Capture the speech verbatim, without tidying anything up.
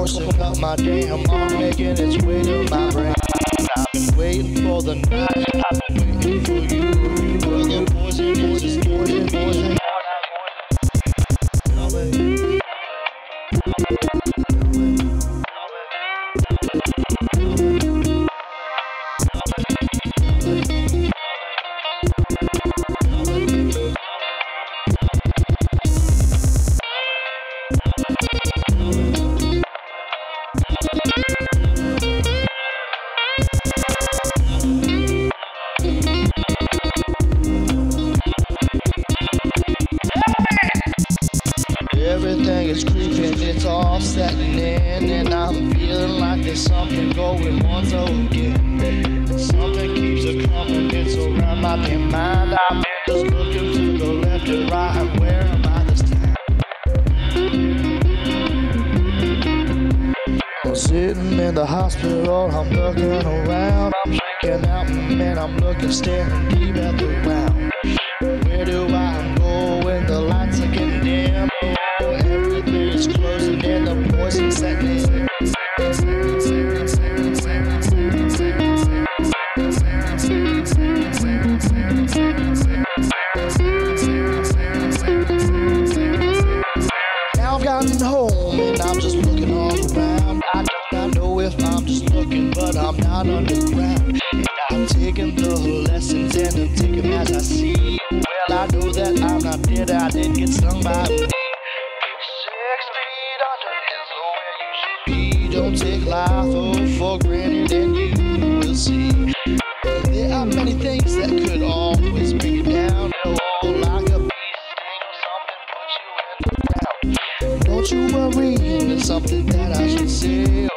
coursing up my damn arm, making its way to my brain. I've been waiting for the night, I've been waiting for you. For the poison, poison, poison, poison. Everything is creeping, it's all setting in, and I'm feeling like there's something going on so again. Something keeps a coming, it's around my damn mind. I'm just looking to the left and right, where am I this time? I'm sitting in the hospital, I'm looking around, I'm shaking out, man, I'm looking, staring deep at the ground. Where do I go when the lights are getting dim? Everything is closing in, the poison setting in. Now I've gotten home and I'm just looking all around. I do not know if I'm just looking, but I'm not underground. And I'm taking the lessons and I'm taking them as I see. Well, I know that I'm not dead, I did get stung by a bee. Don't take life oh, for granted, and you will see there are many things that could always bring you down. Oh, like a bee sting or something put you in the ground. Don't you worry, there's something that I should say.